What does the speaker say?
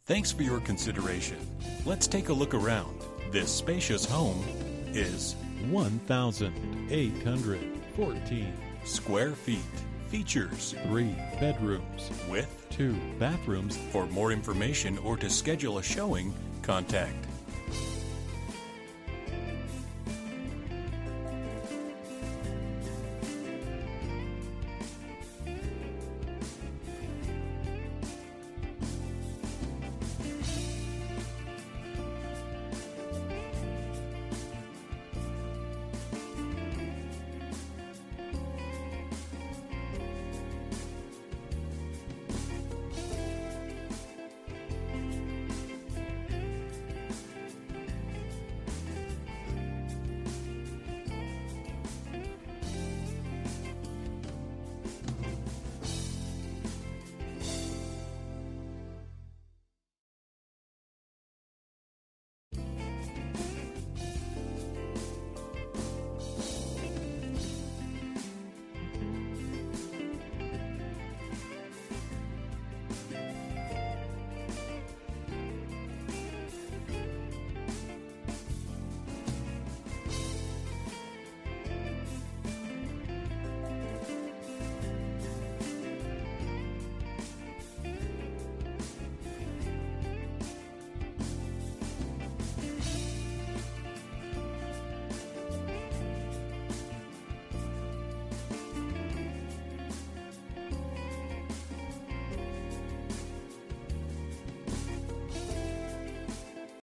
Thanks for your consideration. Let's take a look around. This spacious home is 1,814 square feet. Features 3 bedrooms with 2 bathrooms. For more information or to schedule a showing, contact